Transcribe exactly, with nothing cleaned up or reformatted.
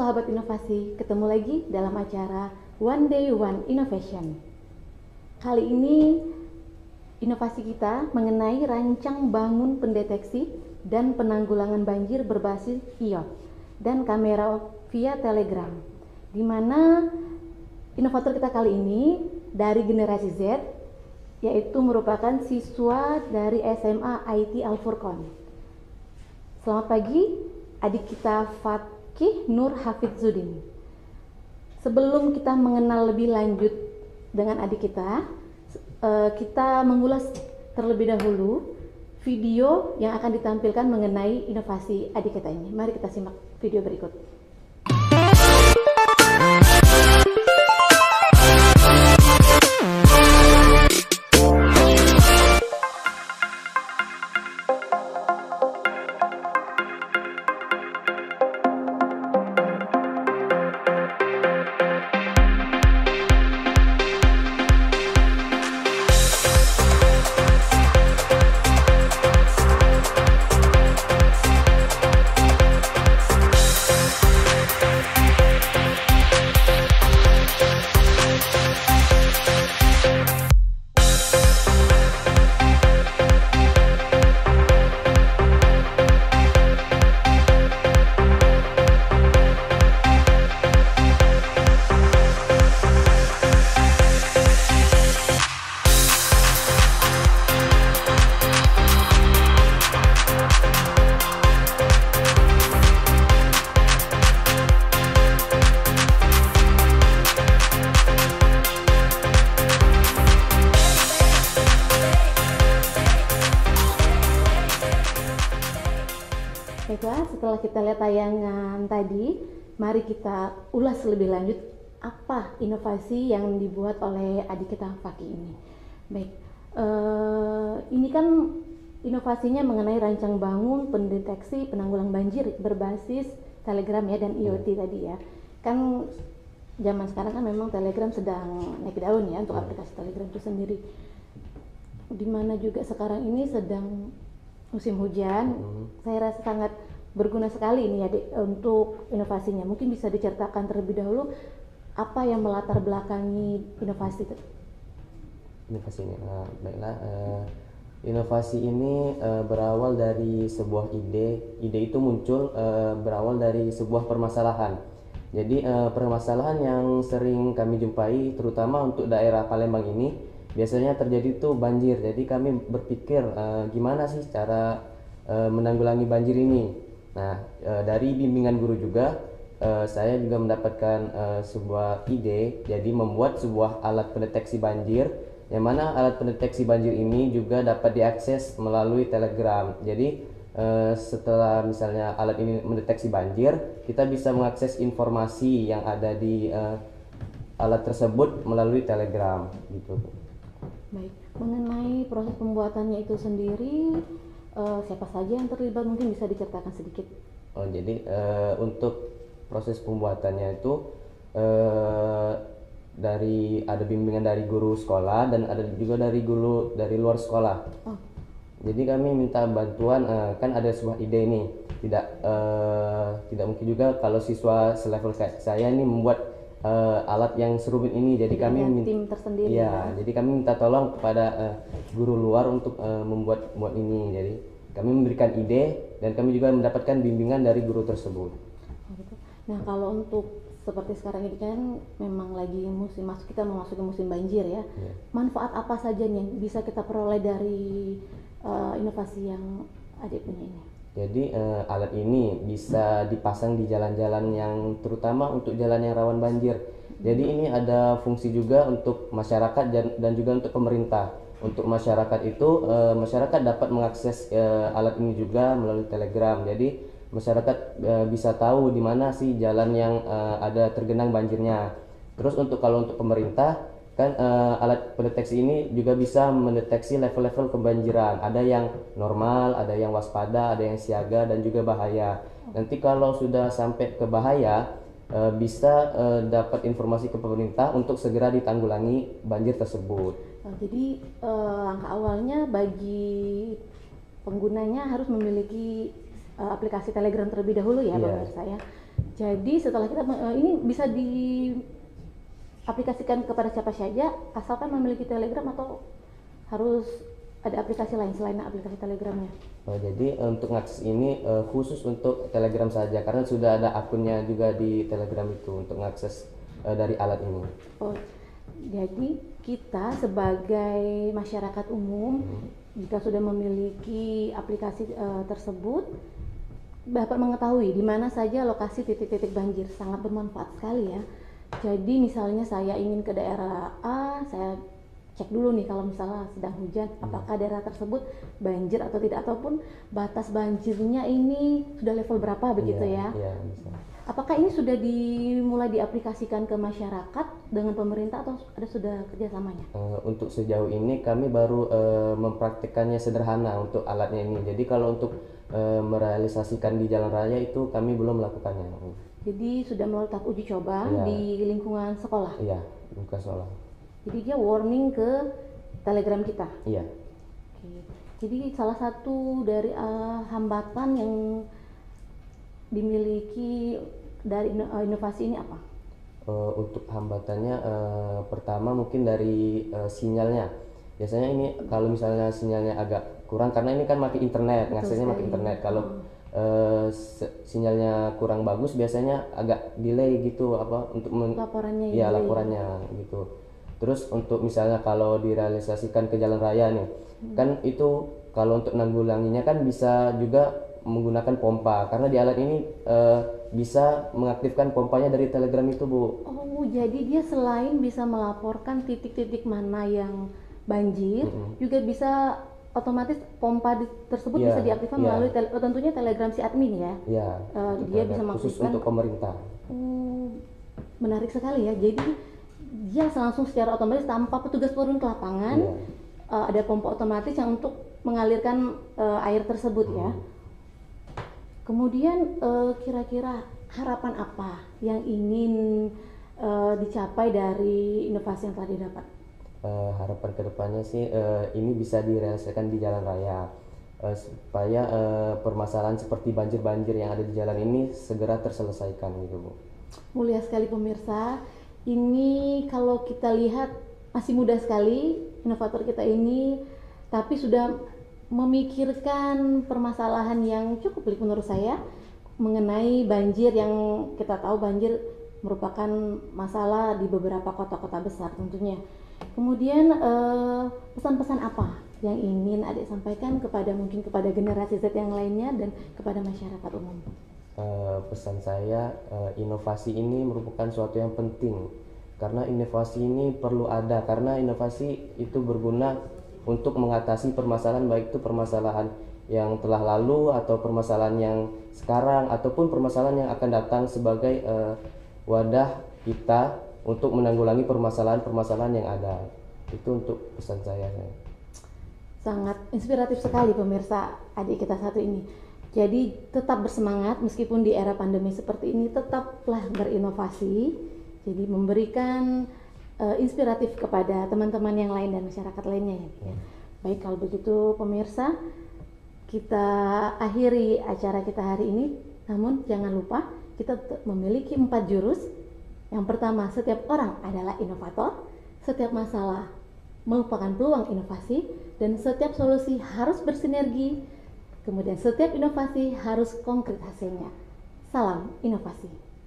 sahabat inovasi, ketemu lagi dalam acara One Day One Innovation. Kali ini inovasi kita mengenai rancang bangun pendeteksi dan penanggulangan banjir berbasis I O T dan kamera via Telegram, di mana inovator kita kali ini dari generasi Z, yaitu merupakan siswa dari S M A I T Al Furqon. Selamat pagi, adik kita Fakih Nur Hafidzuddin. Sebelum kita mengenal lebih lanjut dengan adik kita, kita mengulas terlebih dahulu video yang akan ditampilkan mengenai inovasi adik kita ini. Mari kita simak video berikut. Baiklah, setelah kita lihat tayangan tadi, mari kita ulas lebih lanjut apa inovasi yang dibuat oleh adik kita Fakih ini. Baik, eh, ini kan inovasinya mengenai rancang bangun pendeteksi penanggulangan banjir berbasis Telegram ya dan I O T tadi ya. Kan zaman sekarang kan memang Telegram sedang naik daun ya untuk aplikasi Telegram itu sendiri. Dimana juga sekarang ini sedang musim hujan, hmm. saya rasa sangat berguna sekali ini ya Dek, untuk inovasinya. Mungkin bisa diceritakan terlebih dahulu apa yang melatar belakangi inovasi itu? Inovasi ini, uh, baiklah. Uh, inovasi ini uh, berawal dari sebuah ide. Ide itu muncul uh, berawal dari sebuah permasalahan. Jadi uh, permasalahan yang sering kami jumpai, terutama untuk daerah Palembang ini, biasanya terjadi tuh banjir. Jadi kami berpikir uh, gimana sih cara uh, menanggulangi banjir ini. Nah, uh, dari bimbingan guru juga uh, saya juga mendapatkan uh, sebuah ide, jadi membuat sebuah alat pendeteksi banjir, yang mana alat pendeteksi banjir ini juga dapat diakses melalui Telegram. Jadi uh, setelah misalnya alat ini mendeteksi banjir, kita bisa mengakses informasi yang ada di uh, alat tersebut melalui Telegram gitu. Baik, mengenai proses pembuatannya itu sendiri, uh, siapa saja yang terlibat, mungkin bisa diceritakan sedikit? Oh, jadi uh, untuk proses pembuatannya itu uh, dari ada bimbingan dari guru sekolah dan ada juga dari guru dari luar sekolah. Oh. Jadi kami minta bantuan, uh, kan ada sebuah ide nih, tidak uh, tidak mungkin juga kalau siswa selevel kayak saya ini membuat Uh, alat yang serumit ini, jadi, jadi kami minta tim tersendiri ya, ya. Jadi kami minta tolong kepada uh, guru luar untuk uh, membuat buat ini. Jadi kami memberikan ide dan kami juga mendapatkan bimbingan dari guru tersebut. Nah, kalau untuk seperti sekarang ini kan memang lagi musim masuk, kita memasuki musim banjir ya. Yeah. Manfaat apa saja nih yang bisa kita peroleh dari uh, inovasi yang adik punya ini? Jadi uh, alat ini bisa dipasang di jalan-jalan yang terutama untuk jalan yang rawan banjir. Jadi ini ada fungsi juga untuk masyarakat dan, dan juga untuk pemerintah. Untuk masyarakat itu uh, masyarakat dapat mengakses uh, alat ini juga melalui Telegram. Jadi masyarakat uh, bisa tahu di mana sih jalan yang uh, ada tergenang banjirnya. Terus untuk kalau untuk pemerintah kan uh, alat pendeteksi ini juga bisa mendeteksi level-level kebanjiran. Ada yang normal, ada yang waspada, ada yang siaga dan juga bahaya. Nanti kalau sudah sampai ke bahaya, uh, bisa uh, dapat informasi ke pemerintah untuk segera ditanggulangi banjir tersebut. Nah, jadi uh, langkah awalnya bagi penggunanya harus memiliki uh, aplikasi Telegram terlebih dahulu ya, yeah. Pemirsa ya. Jadi setelah kita uh, ini bisa diaplikasikan kepada siapa saja asalkan memiliki Telegram, atau harus ada aplikasi lain selain aplikasi Telegramnya? Oh, jadi untuk ngakses ini uh, khusus untuk Telegram saja karena sudah ada akunnya juga di Telegram itu untuk ngakses uh, dari alat ini. Oh, jadi kita sebagai masyarakat umum hmm. jika sudah memiliki aplikasi uh, tersebut dapat mengetahui di mana saja lokasi titik-titik banjir. Sangat bermanfaat sekali ya. Jadi misalnya saya ingin ke daerah A, saya cek dulu nih kalau misalnya sedang hujan, hmm. apakah daerah tersebut banjir atau tidak, ataupun batas banjirnya ini sudah level berapa begitu yeah, ya. Yeah, bisa. Apakah ini sudah dimulai diaplikasikan ke masyarakat dengan pemerintah atau ada sudah kerjasamanya? Uh, untuk sejauh ini kami baru uh, mempraktikkannya sederhana untuk alatnya ini. Jadi kalau untuk uh, merealisasikan di jalan raya itu kami belum melakukannya. Jadi sudah melalui tahap uji coba yeah. di lingkungan sekolah? Iya, yeah, lingkungan sekolah. Jadi dia warning ke Telegram kita? Iya. Oke. Jadi salah satu dari uh, hambatan yang dimiliki dari inovasi ini apa? Uh, untuk hambatannya uh, pertama mungkin dari uh, sinyalnya. Biasanya ini kalau misalnya sinyalnya agak kurang karena ini kan mati internet, ngaksesnya mati internet. Kalau hmm. uh, sinyalnya kurang bagus biasanya agak delay gitu apa untuk men- laporannya. Ya, laporannya gitu. Terus untuk misalnya kalau direalisasikan ke jalan raya nih, hmm. kan itu kalau untuk nanggulanginya kan bisa juga menggunakan pompa karena di alat ini uh, bisa mengaktifkan pompanya dari Telegram itu, Bu. Oh, jadi dia selain bisa melaporkan titik-titik mana yang banjir, hmm. juga bisa otomatis pompa di, tersebut yeah, bisa diaktifkan yeah. melalui tele, tentunya Telegram si admin ya. Yeah, uh, dia bisa khusus mengaktifkan untuk pemerintah. Oh, menarik sekali ya. Jadi dia langsung secara otomatis tanpa petugas turun ke lapangan, yeah. uh, ada pompa otomatis yang untuk mengalirkan uh, air tersebut hmm. ya. Kemudian uh, kira-kira harapan apa yang ingin uh, dicapai dari inovasi yang telah didapat? Uh, harapan kedepannya sih uh, ini bisa direalisasikan di jalan raya uh, supaya uh, permasalahan seperti banjir-banjir yang ada di jalan ini segera terselesaikan gitu, Bu. Mulia sekali pemirsa. Ini kalau kita lihat masih muda sekali inovator kita ini, tapi sudah memikirkan permasalahan yang cukup pelik menurut saya mengenai banjir yang kita tahu banjir merupakan masalah di beberapa kota-kota besar tentunya. Kemudian eh, pesan-pesan apa yang ingin adik sampaikan kepada mungkin kepada generasi Z yang lainnya dan kepada masyarakat umum? Uh, pesan saya, uh, inovasi ini merupakan suatu yang penting karena inovasi ini perlu ada karena inovasi itu berguna untuk mengatasi permasalahan baik itu permasalahan yang telah lalu atau permasalahan yang sekarang ataupun permasalahan yang akan datang sebagai uh, wadah kita untuk menanggulangi permasalahan-permasalahan yang ada. Itu untuk pesan saya. Sangat inspiratif sekali pemirsa adik kita satu ini. Jadi tetap bersemangat meskipun di era pandemi seperti ini, tetaplah berinovasi. Jadi memberikan uh, inspiratif kepada teman-teman yang lain dan masyarakat lainnya ya. Hmm. Baik kalau begitu pemirsa, kita akhiri acara kita hari ini. Namun jangan lupa kita memiliki empat jurus. Yang pertama, setiap orang adalah inovator. Setiap masalah merupakan peluang inovasi dan setiap solusi harus bersinergi. Kemudian setiap inovasi harus konkret hasilnya. Salam inovasi.